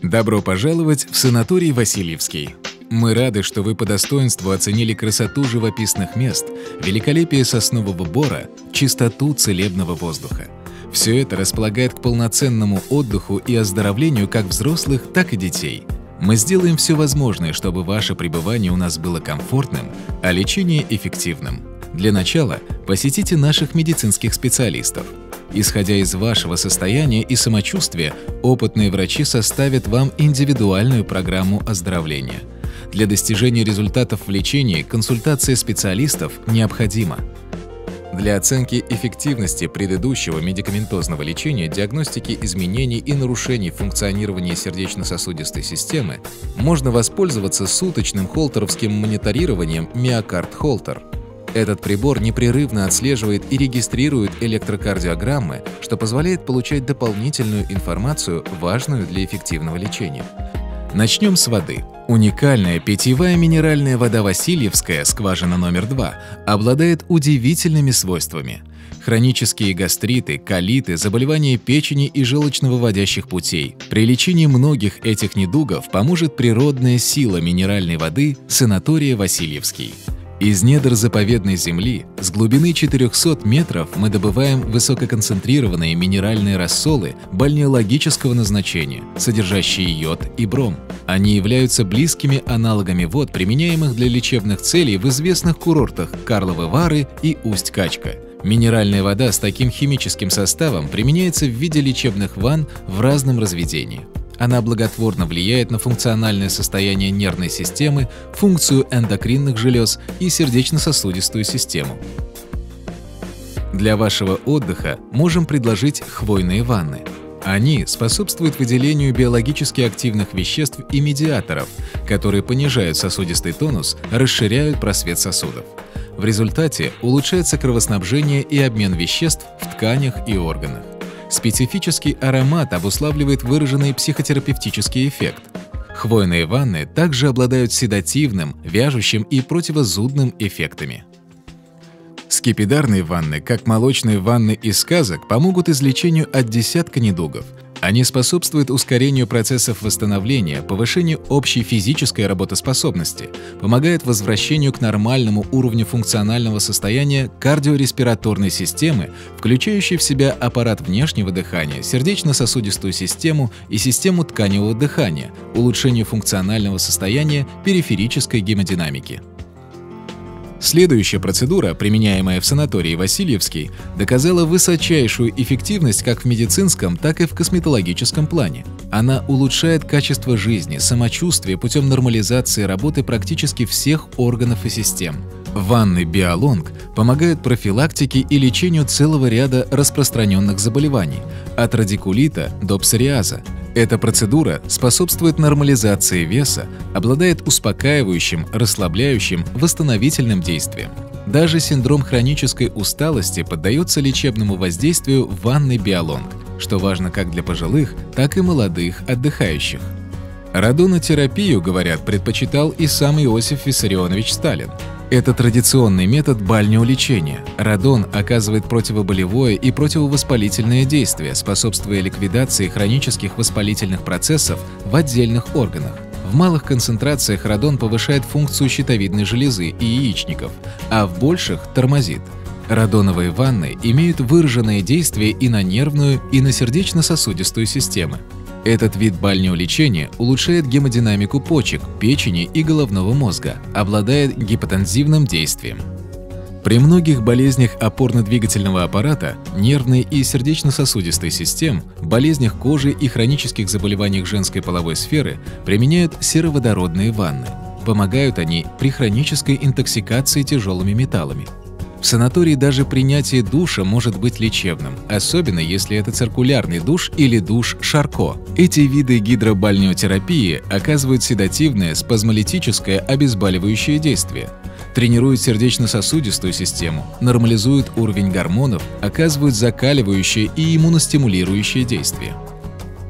Добро пожаловать в санаторий Васильевский. Мы рады, что вы по достоинству оценили красоту живописных мест, великолепие соснового бора, чистоту целебного воздуха. Все это располагает к полноценному отдыху и оздоровлению как взрослых, так и детей. Мы сделаем все возможное, чтобы ваше пребывание у нас было комфортным, а лечение эффективным. Для начала посетите наших медицинских специалистов. Исходя из вашего состояния и самочувствия, опытные врачи составят вам индивидуальную программу оздоровления. Для достижения результатов в лечении консультация специалистов необходима. Для оценки эффективности предыдущего медикаментозного лечения, диагностики изменений и нарушений функционирования сердечно-сосудистой системы можно воспользоваться суточным холтеровским мониторированием Миокард Холтер. Этот прибор непрерывно отслеживает и регистрирует электрокардиограммы, что позволяет получать дополнительную информацию, важную для эффективного лечения. Начнем с воды. Уникальная питьевая минеральная вода Васильевская, скважина номер 2, обладает удивительными свойствами. Хронические гастриты, колиты, заболевания печени и желудочно-выводящих путей. При лечении многих этих недугов поможет природная сила минеральной воды санатория Васильевский. Из недр заповедной земли с глубины 400 метров мы добываем высококонцентрированные минеральные рассолы бальнеологического назначения, содержащие йод и бром. Они являются близкими аналогами вод, применяемых для лечебных целей в известных курортах Карловы Вары и Усть-Качка. Минеральная вода с таким химическим составом применяется в виде лечебных ванн в разном разведении. Она благотворно влияет на функциональное состояние нервной системы, функцию эндокринных желез и сердечно-сосудистую систему. Для вашего отдыха можем предложить хвойные ванны. Они способствуют выделению биологически активных веществ и медиаторов, которые понижают сосудистый тонус, расширяют просвет сосудов. В результате улучшается кровоснабжение и обмен веществ в тканях и органах. Специфический аромат обуславливает выраженный психотерапевтический эффект. Хвойные ванны также обладают седативным, вяжущим и противозудным эффектами. Скипидарные ванны, как молочные ванны из сказок, помогут излечению от десятка недугов. Они способствуют ускорению процессов восстановления, повышению общей физической работоспособности, помогают возвращению к нормальному уровню функционального состояния кардиореспираторной системы, включающей в себя аппарат внешнего дыхания, сердечно-сосудистую систему и систему тканевого дыхания, улучшению функционального состояния периферической гемодинамики. Следующая процедура, применяемая в санатории Васильевский, доказала высочайшую эффективность как в медицинском, так и в косметологическом плане. Она улучшает качество жизни, самочувствие путем нормализации работы практически всех органов и систем. Ванны Биолонг помогают профилактике и лечению целого ряда распространенных заболеваний, от радикулита до псориаза. Эта процедура способствует нормализации веса, обладает успокаивающим, расслабляющим, восстановительным действием. Даже синдром хронической усталости поддается лечебному воздействию ванны Биолонг, что важно как для пожилых, так и молодых отдыхающих. Радонотерапию, говорят, предпочитал и сам Иосиф Виссарионович Сталин. Это традиционный метод бальнеолечения. Радон оказывает противоболевое и противовоспалительное действие, способствуя ликвидации хронических воспалительных процессов в отдельных органах. В малых концентрациях радон повышает функцию щитовидной железы и яичников, а в больших – тормозит. Радоновые ванны имеют выраженное действие и на нервную, и на сердечно-сосудистую системы. Этот вид бальнеолечения улучшает гемодинамику почек, печени и головного мозга, обладает гипотензивным действием. При многих болезнях опорно-двигательного аппарата, нервной и сердечно-сосудистой систем, болезнях кожи и хронических заболеваниях женской половой сферы применяют сероводородные ванны. Помогают они при хронической интоксикации тяжелыми металлами. В санатории даже принятие душа может быть лечебным, особенно если это циркулярный душ или душ Шарко. Эти виды гидробальнеотерапии оказывают седативное, спазмолитическое, обезболивающее действие, тренируют сердечно-сосудистую систему, нормализуют уровень гормонов, оказывают закаливающее и иммуностимулирующее действие.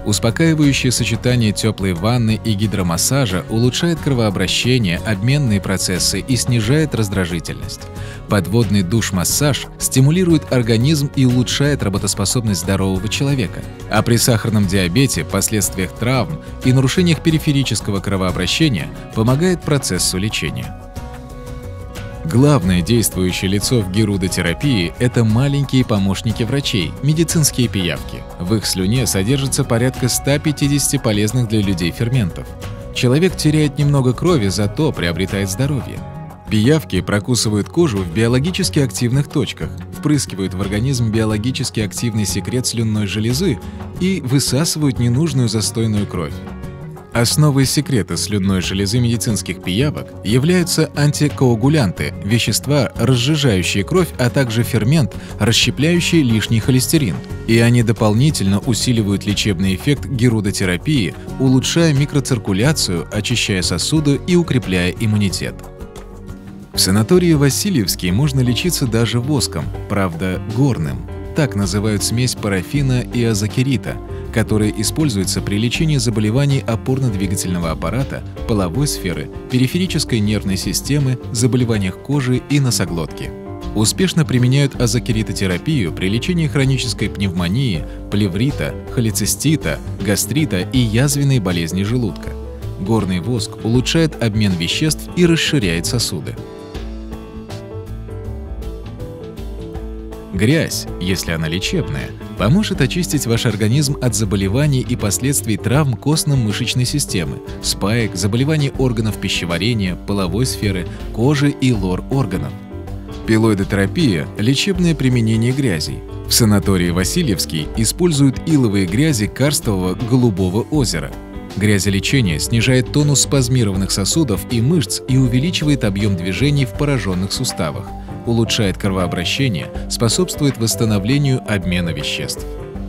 Успокаивающее сочетание теплой ванны и гидромассажа улучшает кровообращение, обменные процессы и снижает раздражительность. Подводный душ-массаж стимулирует организм и улучшает работоспособность здорового человека. А при сахарном диабете, последствиях травм и нарушениях периферического кровообращения помогает процессу лечения. Главное действующее лицо в герудотерапии – это маленькие помощники врачей – медицинские пиявки. В их слюне содержится порядка 150 полезных для людей ферментов. Человек теряет немного крови, зато приобретает здоровье. Пиявки прокусывают кожу в биологически активных точках, впрыскивают в организм биологически активный секрет слюнной железы и высасывают ненужную застойную кровь. Основой секрета слюнной железы медицинских пиявок являются антикоагулянты – вещества, разжижающие кровь, а также фермент, расщепляющий лишний холестерин. И они дополнительно усиливают лечебный эффект герудотерапии, улучшая микроциркуляцию, очищая сосуды и укрепляя иммунитет. В санатории Васильевский можно лечиться даже воском, правда, горным. Так называют смесь парафина и азокерита, которая используется при лечении заболеваний опорно-двигательного аппарата, половой сферы, периферической нервной системы, заболеваниях кожи и носоглотки. Успешно применяют азокеритотерапию при лечении хронической пневмонии, плеврита, холецистита, гастрита и язвенной болезни желудка. Горный воск улучшает обмен веществ и расширяет сосуды. Грязь, если она лечебная, поможет очистить ваш организм от заболеваний и последствий травм костно-мышечной системы, спаек, заболеваний органов пищеварения, половой сферы, кожи и лор-органов. Пилоидотерапия – лечебное применение грязей. В санатории Васильевский используют иловые грязи карстового Голубого озера. Грязелечение снижает тонус спазмированных сосудов и мышц и увеличивает объем движений в пораженных суставах, улучшает кровообращение, способствует восстановлению обмена веществ.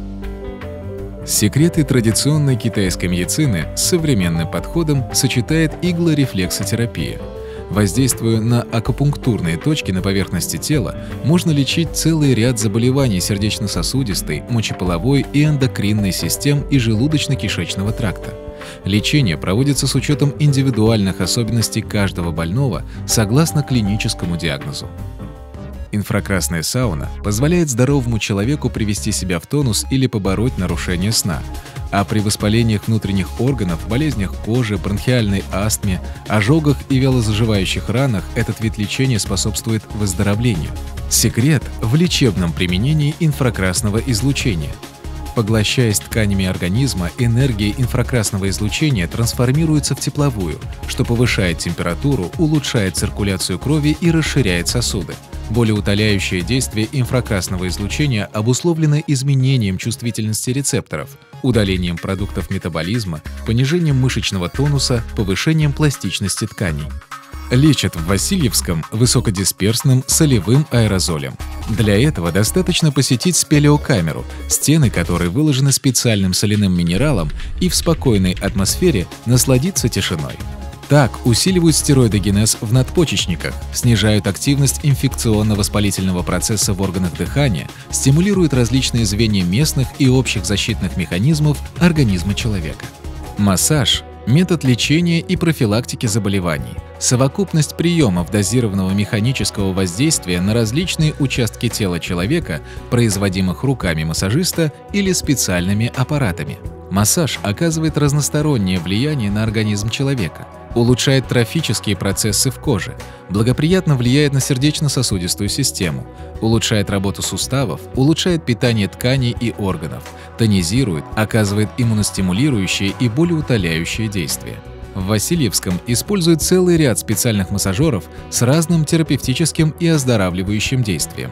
Секреты традиционной китайской медицины с современным подходом сочетает иглорефлексотерапия. Воздействуя на акупунктурные точки на поверхности тела, можно лечить целый ряд заболеваний сердечно-сосудистой, мочеполовой и эндокринной систем и желудочно-кишечного тракта. Лечение проводится с учетом индивидуальных особенностей каждого больного согласно клиническому диагнозу. Инфракрасная сауна позволяет здоровому человеку привести себя в тонус или побороть нарушение сна, а при воспалениях внутренних органов, болезнях кожи, бронхиальной астме, ожогах и вялозаживающих ранах этот вид лечения способствует выздоровлению. Секрет в лечебном применении инфракрасного излучения. Поглощаясь тканями организма, энергия инфракрасного излучения трансформируется в тепловую, что повышает температуру, улучшает циркуляцию крови и расширяет сосуды. Болеутоляющее действие инфракрасного излучения обусловлено изменением чувствительности рецепторов, удалением продуктов метаболизма, понижением мышечного тонуса, повышением пластичности тканей. Лечат в Васильевском высокодисперсным солевым аэрозолем. Для этого достаточно посетить спелеокамеру, стены которой выложены специальным соляным минералом, и в спокойной атмосфере насладиться тишиной. Так усиливают стероидогенез в надпочечниках, снижают активность инфекционно-воспалительного процесса в органах дыхания, стимулируют различные звенья местных и общих защитных механизмов организма человека. Массаж – метод лечения и профилактики заболеваний, совокупность приемов дозированного механического воздействия на различные участки тела человека, производимых руками массажиста или специальными аппаратами. Массаж оказывает разностороннее влияние на организм человека, улучшает трофические процессы в коже, благоприятно влияет на сердечно-сосудистую систему, улучшает работу суставов, улучшает питание тканей и органов, тонизирует, оказывает иммуностимулирующее и болеутоляющее действие. В Васильевском используют целый ряд специальных массажеров с разным терапевтическим и оздоравливающим действием.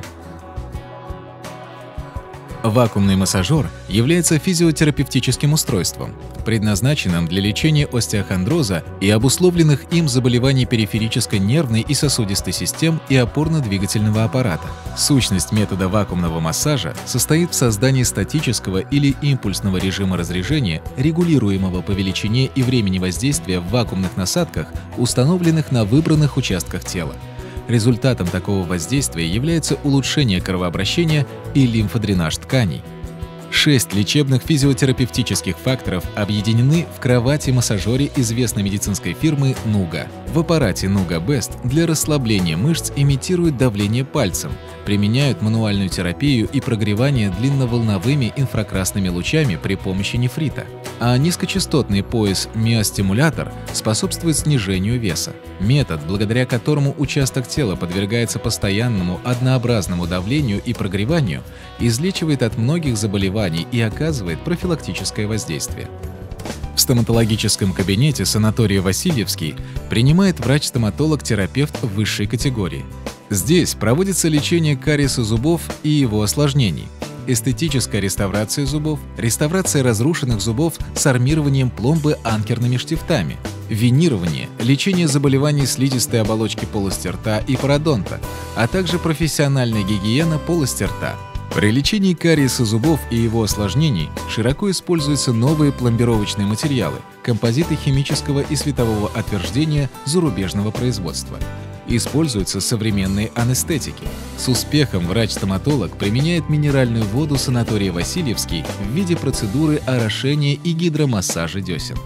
Вакуумный массажер является физиотерапевтическим устройством, предназначенным для лечения остеохондроза и обусловленных им заболеваний периферической нервной и сосудистой систем и опорно-двигательного аппарата. Сущность метода вакуумного массажа состоит в создании статического или импульсного режима разрежения, регулируемого по величине и времени воздействия в вакуумных насадках, установленных на выбранных участках тела. Результатом такого воздействия является улучшение кровообращения и лимфодренаж тканей. 6 лечебных физиотерапевтических факторов объединены в кровати-массажере известной медицинской фирмы Nuga. В аппарате Nuga Best для расслабления мышц имитируют давление пальцем, применяют мануальную терапию и прогревание длинноволновыми инфракрасными лучами при помощи нефрита. А низкочастотный пояс миостимулятор способствует снижению веса. Метод, благодаря которому участок тела подвергается постоянному однообразному давлению и прогреванию, излечивает от многих заболеваний и оказывает профилактическое воздействие. В стоматологическом кабинете санатория Васильевский принимает врач-стоматолог-терапевт высшей категории. Здесь проводится лечение кариеса зубов и его осложнений, эстетическая реставрация зубов, реставрация разрушенных зубов с армированием пломбы анкерными штифтами, винирование, лечение заболеваний слизистой оболочки полости рта и пародонта, а также профессиональная гигиена полости рта. При лечении кариеса зубов и его осложнений широко используются новые пломбировочные материалы, композиты химического и светового отверждения зарубежного производства. Используются современные анестетики. С успехом врач-стоматолог применяет минеральную воду санатория Васильевский в виде процедуры орошения и гидромассажа десен.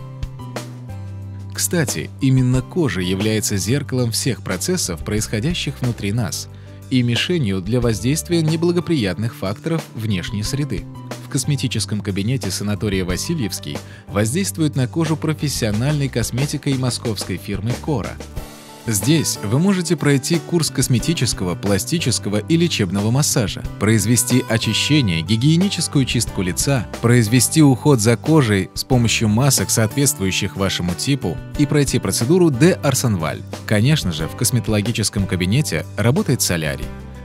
Кстати, именно кожа является зеркалом всех процессов, происходящих внутри нас, и мишенью для воздействия неблагоприятных факторов внешней среды. В косметическом кабинете санатория Васильевский воздействует на кожу профессиональной косметикой московской фирмы Кора. Здесь вы можете пройти курс косметического, пластического и лечебного массажа, произвести очищение, гигиеническую чистку лица, произвести уход за кожей с помощью масок, соответствующих вашему типу, и пройти процедуру де-арсенваль. Конечно же, в косметологическом кабинете работает солярий.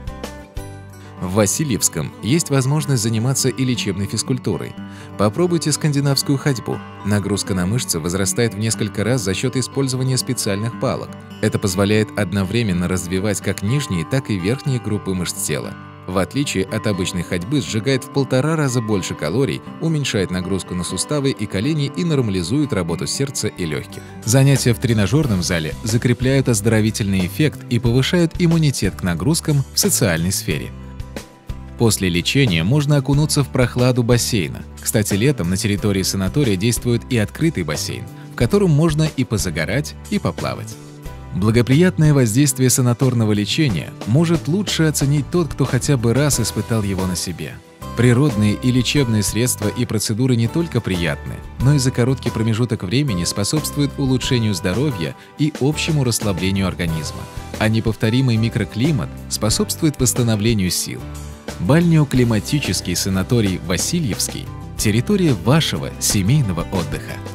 В Васильевском есть возможность заниматься и лечебной физкультурой. Попробуйте скандинавскую ходьбу. Нагрузка на мышцы возрастает в несколько раз за счет использования специальных палок. Это позволяет одновременно развивать как нижние, так и верхние группы мышц тела. В отличие от обычной ходьбы, сжигает в 1,5 раза больше калорий, уменьшает нагрузку на суставы и колени и нормализует работу сердца и легких. Занятия в тренажерном зале закрепляют оздоровительный эффект и повышают иммунитет к нагрузкам в социальной сфере. После лечения можно окунуться в прохладу бассейна. Кстати, летом на территории санатория действует и открытый бассейн, в котором можно и позагорать, и поплавать. Благоприятное воздействие санаторного лечения может лучше оценить тот, кто хотя бы раз испытал его на себе. Природные и лечебные средства и процедуры не только приятны, но и за короткий промежуток времени способствуют улучшению здоровья и общему расслаблению организма, а неповторимый микроклимат способствует восстановлению сил. Бальнеоклиматический санаторий Васильевский – территория вашего семейного отдыха.